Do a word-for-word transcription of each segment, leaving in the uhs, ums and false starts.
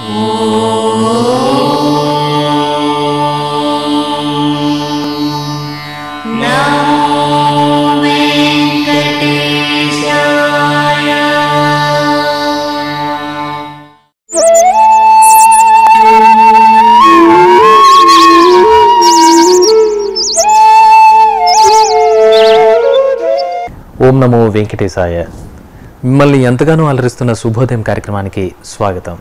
ఓం నమో వెంకటేశాయ. మిమ్మల్ని ఎంతగానో అలరిస్తున్న శుభోదయం కార్యక్రమానికి స్వాగతం.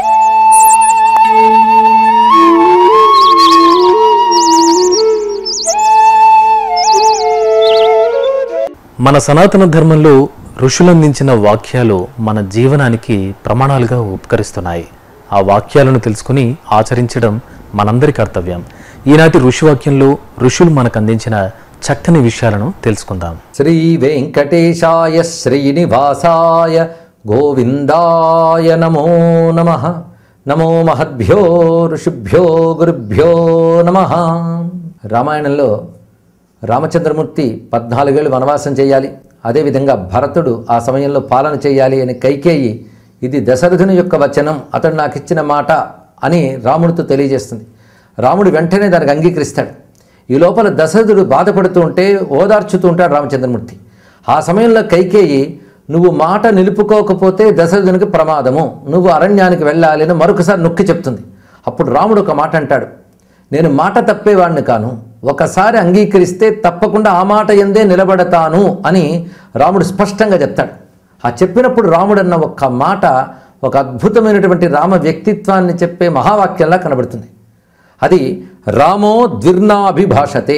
మన సనాతన ధర్మంలో ఋషులందించిన వాక్యాలు మన జీవనానికి ప్రమాణాలుగా ఉపకరిస్తున్నాయి. ఆ వాక్యాలను తెలుసుకుని ఆచరించడం మనందరి కర్తవ్యం. ఈనాటి ఋషివాక్యంలో ఋషులు మనకు అందించిన చక్కని విషయాలను తెలుసుకుందాం. శ్రీ వెంకటేశాయ శ్రీనివాసాయ గోవిందాయ నమో నమః. నమో మహద్భ్యో ఋషిభ్యో గురుభ్యో నమః. రామాయణంలో రామచంద్రమూర్తి పద్నాలుగేళ్ళు వనవాసం చేయాలి, అదేవిధంగా భరతుడు ఆ సమయంలో పాలన చేయాలి అని కైకేయి ఇది దశరథుని యొక్క వచనం, అతడు నాకు ఇచ్చిన మాట అని రాముడితో తెలియజేస్తుంది. రాముడు వెంటనే దానికి అంగీకరిస్తాడు. ఈ లోపల దశరథుడు బాధపడుతూ ఉంటే ఓదార్చుతూ ఉంటాడు రామచంద్రమూర్తి. ఆ సమయంలో కైకేయి నువ్వు మాట నిలుపుకోకపోతే దశరథునికి ప్రమాదము, నువ్వు అరణ్యానికి వెళ్ళాలి అని మరొకసారి నొక్కి చెప్తుంది. అప్పుడు రాముడు ఒక మాట అంటాడు, నేను మాట తప్పేవాడిని కాను, ఒకసారి అంగీకరిస్తే తప్పకుండా ఆ మాట ఎందే నిలబడతాను అని రాముడు స్పష్టంగా చెప్తాడు. ఆ చెప్పినప్పుడు రాముడు అన్న ఒక్క మాట ఒక అద్భుతమైనటువంటి రామ వ్యక్తిత్వాన్ని చెప్పే మహావాక్యంలా కనబడుతుంది. అది రామో ద్విర్నాభిభాషతే.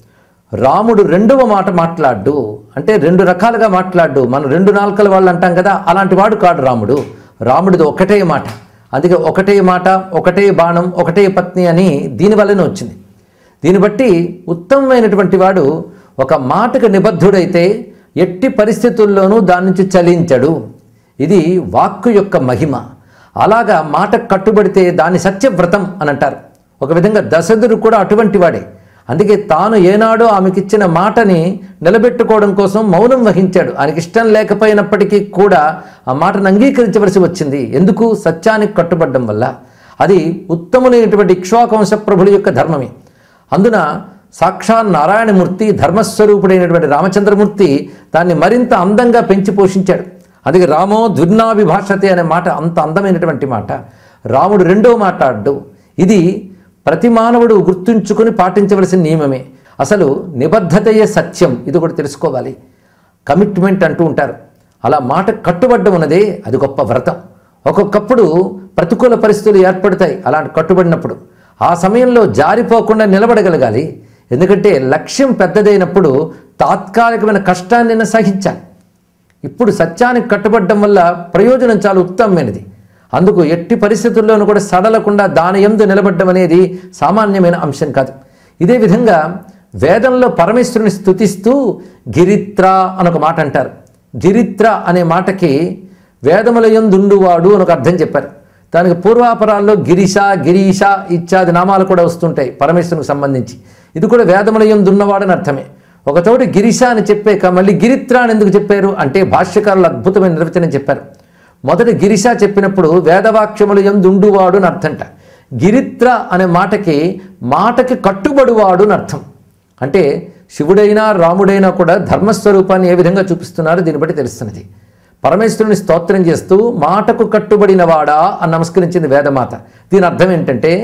రాముడు రెండవ మాట మాట్లాడు, అంటే రెండు రకాలుగా మాట్లాడు. మనం రెండు నాలుకల వాళ్ళు అంటాం కదా, అలాంటి వాడు కాడు రాముడు. రాముడిది ఒకటే మాట, అందుకే ఒకటే మాట, ఒకటే బాణం, ఒకటే పత్ని అని దీనివల్లనే వచ్చింది. దీన్ని బట్టి ఉత్తమమైనటువంటి వాడు ఒక మాటకు నిబద్ధుడైతే ఎట్టి పరిస్థితుల్లోనూ దాని నుంచి చలించడు. ఇది వాక్కు యొక్క మహిమ. అలాగా మాట కట్టుబడితే దాన్ని సత్యవ్రతం అని అంటారు. ఒక విధంగా దశరథుడు కూడా అటువంటి వాడే. అందుకే తాను ఏనాడో ఆమెకిచ్చిన మాటని నిలబెట్టుకోవడం కోసం మౌనం వహించాడు. ఆయనకి ఇష్టం లేకపోయినప్పటికీ కూడా ఆ మాటను అంగీకరించవలసి వచ్చింది. ఎందుకు? సత్యానికి కట్టుబడ్డం వల్ల. అది ఉత్తములైనటువంటి ఇక్ష్వాకంశ ప్రభుల యొక్క ధర్మమే. అందున సాక్షాత్ నారాయణమూర్తి ధర్మస్వరూపుడైనటువంటి రామచంద్రమూర్తి దాన్ని మరింత అందంగా పెంచి పోషించాడు. అందుకే రామో ద్విర్నాభిభాషతే అనే మాట అంత అందమైనటువంటి మాట. రాముడు రెండో మాట్లాడు. ఇది ప్రతి మానవుడు గుర్తుంచుకొని పాటించవలసిన నియమమే. అసలు నిబద్ధతయే సత్యం, ఇది కూడా తెలుసుకోవాలి. కమిట్మెంట్ అంటూ ఉంటారు. అలా మాట కట్టుబడ్డం ఉన్నదే అది గొప్ప వ్రతం. ఒక్కొక్కప్పుడు ప్రతికూల పరిస్థితులు ఏర్పడతాయి. అలాంటి కట్టుబడినప్పుడు ఆ సమయంలో జారిపోకుండా నిలబడగలగాలి. ఎందుకంటే లక్ష్యం పెద్దదైనప్పుడు తాత్కాలికమైన కష్టాన్ని సహించాలి. ఇప్పుడు సత్యానికి కట్టుబడడం వల్ల ప్రయోజనం చాలా ఉత్తమమైనది. అందుకు ఎట్టి పరిస్థితుల్లోనూ కూడా సడలకుండా దాని యందు నిలబడ్డం అనేది సామాన్యమైన అంశం కాదు. ఇదే విధంగా వేదంలో పరమేశ్వరుని స్తుతిస్తూ గిరిత్ర అని ఒక మాట అంటారు. గిరిత్ర అనే మాటకి వేదముల యందుండువాడు అని ఒక అర్థం చెప్పారు. దానికి పూర్వాపరాల్లో గిరిష, గిరీష ఇత్యాది నామాలు కూడా వస్తుంటాయి పరమేశ్వరునికి సంబంధించి. ఇది కూడా వేదముల యందున్నవాడని అర్థమే. ఒకచోట గిరిష అని చెప్పాక మళ్ళీ గిరిత్ర అని ఎందుకు చెప్పారు అంటే భాష్యకారులు అద్భుతమైన నిర్వచనం చెప్పారు. మొదటి గిరిష చెప్పినప్పుడు వేదవాక్యములు యందుండువాడు అని అర్థంట. గిరిత్ర అనే మాటకి మాటకి కట్టుబడువాడు అని అర్థం. అంటే శివుడైనా రాముడైనా కూడా ధర్మస్వరూపాన్ని ఏ విధంగా చూపిస్తున్నారో దీన్ని బట్టి తెలుస్తున్నది. పరమేశ్వరుని స్తోత్రం చేస్తూ మాటకు కట్టుబడినవాడా అని నమస్కరించింది వేదమాత. దీని అర్థం ఏంటంటే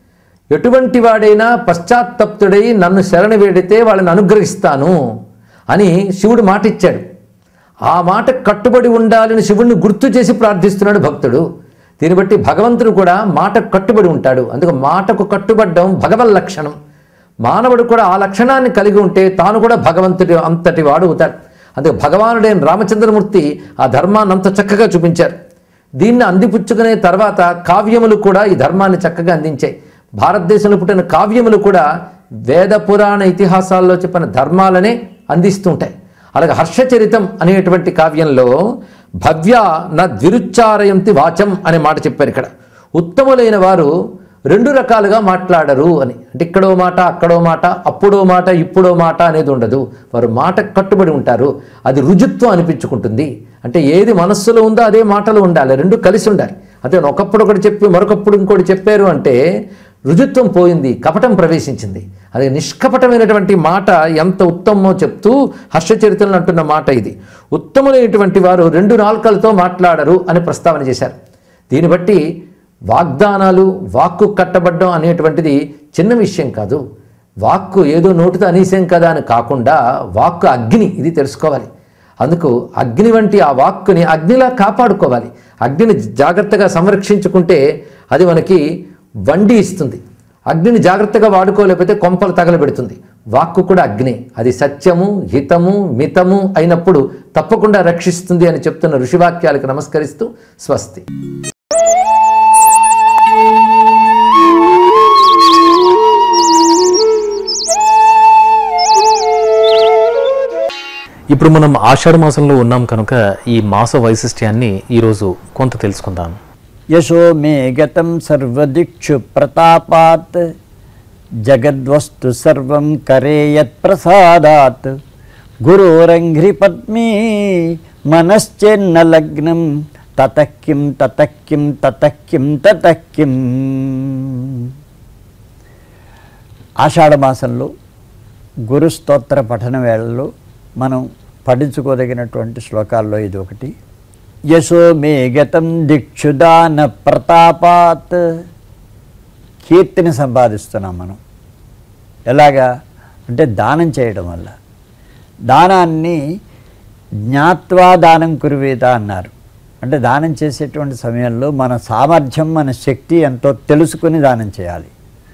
ఎటువంటి వాడైనా పశ్చాత్తప్తుడై నన్ను శరణి వేడితే వాళ్ళని అనుగ్రహిస్తాను అని శివుడు మాట ఇచ్చాడు. ఆ మాట కట్టుబడి ఉండాలని శివుడిని గుర్తు చేసి ప్రార్థిస్తున్నాడు భక్తుడు. దీన్ని బట్టి భగవంతుడు కూడా మాటకు కట్టుబడి ఉంటాడు. అందుకు మాటకు కట్టుబడ్డం భగవన్ లక్షణం. మానవుడు కూడా ఆ లక్షణాన్ని కలిగి ఉంటే తాను కూడా భగవంతుడి అంతటి వాడు అవుతాడు. అందుకు భగవానుడైన రామచంద్రమూర్తి ఆ ధర్మాన్ని అంత చక్కగా చూపించారు. దీన్ని అందిపుచ్చుకునే తర్వాత కావ్యములు కూడా ఈ ధర్మాన్ని చక్కగా అందించాయి. భారతదేశంలో పుట్టిన కావ్యములు కూడా వేద పురాణ ఇతిహాసాల్లో చెప్పిన ధర్మాలనే అందిస్తుంటాయి. అలాగే హర్షచరితం అనేటువంటి కావ్యంలో భవ్య న ద్విరుచ్చారయంతి వాచం అనే మాట చెప్పారు. ఇక్కడ ఉత్తములైన వారు రెండు రకాలుగా మాట్లాడరు అని. అంటే ఇక్కడో మాట, అక్కడో మాట, అప్పుడో మాట, ఇప్పుడో మాట అనేది ఉండదు. వారు మాట కట్టుబడి ఉంటారు. అది రుజుత్వం అనిపించుకుంటుంది. అంటే ఏది మనస్సులో ఉందో అదే మాటలో ఉండాలి, రెండు కలిసి ఉండాలి. అదే ఒకప్పుడు ఒకటి చెప్పి మరొకప్పుడు ఇంకోటి చెప్పారు అంటే రుజుత్వం పోయింది, కపటం ప్రవేశించింది. అదే నిష్కపటమైనటువంటి మాట ఎంత ఉత్తమమో చెప్తూ హర్షచరిత్రలు అంటున్న మాట ఇది. ఉత్తములైనటువంటి వారు రెండు నాలుకలతో మాట్లాడరు అని ప్రస్తావన చేశారు. దీన్ని బట్టి వాగ్దానాలు, వాక్కు కట్టబడ్డం అనేటువంటిది చిన్న విషయం కాదు. వాక్కు ఏదో నోటితో అనేసేం కదా అని కాకుండా వాక్కు అగ్ని, ఇది తెలుసుకోవాలి. అందుకు అగ్ని వంటి ఆ వాక్కుని అగ్నిలా కాపాడుకోవాలి. అగ్నిని జాగ్రత్తగా సంరక్షించుకుంటే అది మనకి వండి ఇస్తుంది. అగ్నిని జాగ్రత్తగా వాడుకోలేకపోతే కొంపలు తగలబెడుతుంది. వాక్కు కూడా అగ్ని, అది సత్యము, హితము, మితము అయినప్పుడు తప్పకుండా రక్షిస్తుంది అని చెప్తున్న ఋషివాక్యాలకు నమస్కరిస్తూ స్వస్తి. ఇప్పుడు మనం ఆషాఢ మాసంలో ఉన్నాం కనుక ఈ మాస వైశిష్ట్యాన్ని ఈరోజు కొంత తెలుసుకుందాం. యశో మే గతం సర్వదిక్షు ప్రతాపాత్ జగద్వస్తు సర్వం కరేయత్ ప్రసాదాత్ గురోరంఘ్రి పద్మీ మనశ్చేన్న లగ్నం తతక్కిం తతక్కిం తతక్కిం తతక్కిం. ఆషాఢ మాసంలో గురు స్తోత్ర పఠన వేళల్లో మనం పఠించుకోదగినటువంటి శ్లోకాల్లో ఇది ఒకటి. యశో మే గతం దిక్షుదాన ప్రతాపాత్. కీర్తిని సంపాదిస్తున్నాం మనం. ఎలాగా అంటే దానం చేయడం వల్ల. దానాన్ని జ్ఞాత్వా దానం కురువేద అన్నారు. అంటే దానం చేసేటువంటి సమయంలో మన సామర్థ్యం, మన శక్తి ఎంతో తెలుసుకుని దానం చేయాలి.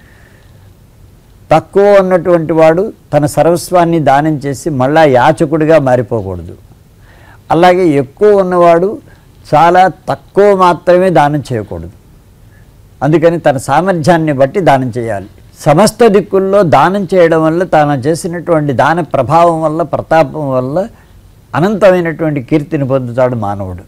తక్కువ ఉన్నటువంటి వాడు తన సర్వస్వాన్ని దానం చేసి మళ్ళా యాచకుడిగా మారిపోకూడదు. అలాగే ఎక్కువ ఉన్నవాడు చాలా తక్కువ మాత్రమే దానం చేయకూడదు. అందుకని తన సామర్థ్యాన్ని బట్టి దానం చేయాలి. సమస్త దిక్కుల్లో దానం చేయడం వల్ల తాను చేసినటువంటి దాన ప్రభావం వల్ల, ప్రతాపం వల్ల అనంతమైనటువంటి కీర్తిని పొందుతాడు మానవుడు.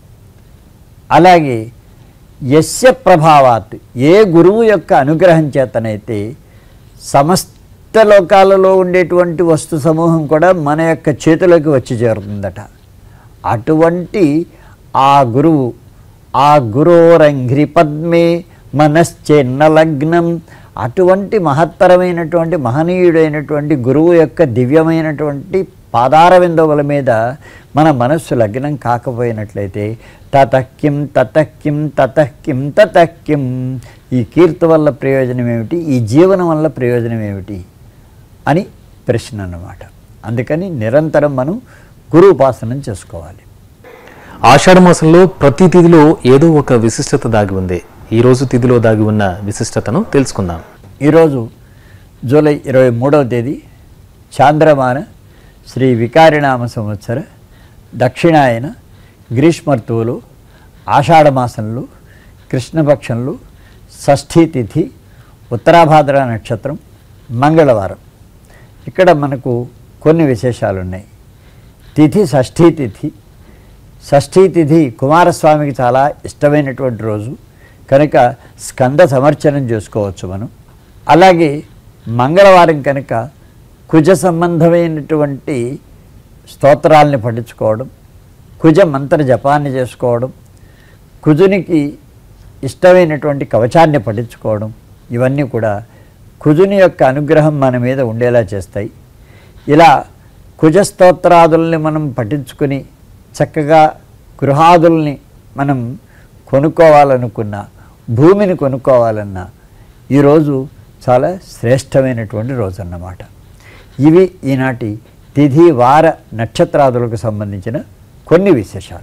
అలాగే యస్య ప్రభావాత్, ఏ గురువు యొక్క అనుగ్రహం చేతనైతే సమస్త లోకాలలో ఉండేటువంటి వస్తు సమూహం కూడా మన యొక్క చేతిలోకి వచ్చి చేరుతుందట. అటువంటి ఆ గురువు, ఆ గురోరంఘ్రి పద్మే మనశ్చేన్న లగ్నం, అటువంటి మహత్తరమైనటువంటి మహనీయుడైనటువంటి గురువు యొక్క దివ్యమైనటువంటి పాదారవిందముల మీద మన మనస్సు లగ్నం కాకపోయినట్లయితే తతక్కిం తతక్కిం తతక్కిం తతక్కిం. ఈ కీర్తి వల్ల ప్రయోజనం ఏమిటి, ఈ జీవనం వల్ల ప్రయోజనం ఏమిటి అని ప్రశ్న అన్నమాట. అందుకని నిరంతరం మనం గురు ఉపాసనం చేసుకోవాలి. ఆషాఢ మాసంలో ప్రతి తిథిలో ఏదో ఒక విశిష్టత దాగి ఉంది. ఈరోజు తిథిలో దాగి ఉన్న విశిష్టతను తెలుసుకుందాం. ఈరోజు జూలై ఇరవై మూడవ తేదీ చాంద్రమాన శ్రీ వికారినామ సంవత్సర దక్షిణాయన గ్రీష్మర్తువులు ఆషాఢ మాసంలో కృష్ణపక్షంలో షష్ఠీ తిథి ఉత్తరాభాద్ర నక్షత్రం మంగళవారం. ఇక్కడ మనకు కొన్ని విశేషాలు ఉన్నాయి. తిథి షష్ఠీ తిథి. షష్ఠీ తిథి కుమారస్వామికి చాలా ఇష్టమైనటువంటి రోజు కనుక స్కంద సమర్చనం చేసుకోవచ్చు మనం. అలాగే మంగళవారం కనుక కుజ సంబంధమైనటువంటి స్తోత్రాలని పఠించుకోవడం, కుజ మంత్ర జపాన్ని చేసుకోవడం, కుజునికి ఇష్టమైనటువంటి కవచాన్ని పఠించుకోవడం, ఇవన్నీ కూడా కుజుని యొక్క అనుగ్రహం మన మీద ఉండేలా చేస్తాయి. ఇలా కుజ స్తోత్రాదుల్ని మనం పఠించుకుని చక్కగా గృహాదుల్ని మనం కొనుక్కోవాలనుకున్నా, భూమిని కొనుక్కోవాలన్నా ఈరోజు చాలా శ్రేష్టమైనటువంటి రోజు అన్నమాట. ఇవి ఈనాటి తిథి వార నక్షత్రాదులకు సంబంధించిన కొన్ని విశేషాలు.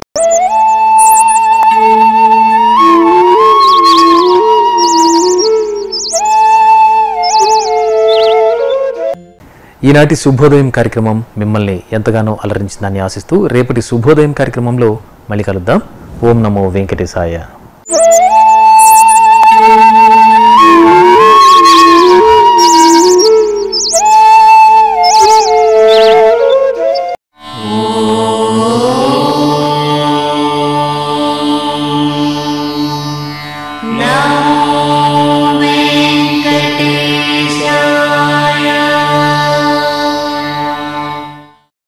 ఈనాటి శుభోదయం కార్యక్రమం మిమ్మల్ని ఎంతగానో అలరించిందని ఆశిస్తూ రేపటి శుభోదయం కార్యక్రమంలో మళ్ళీ కలుద్దాం. ఓం నమో వెంకటేశాయ.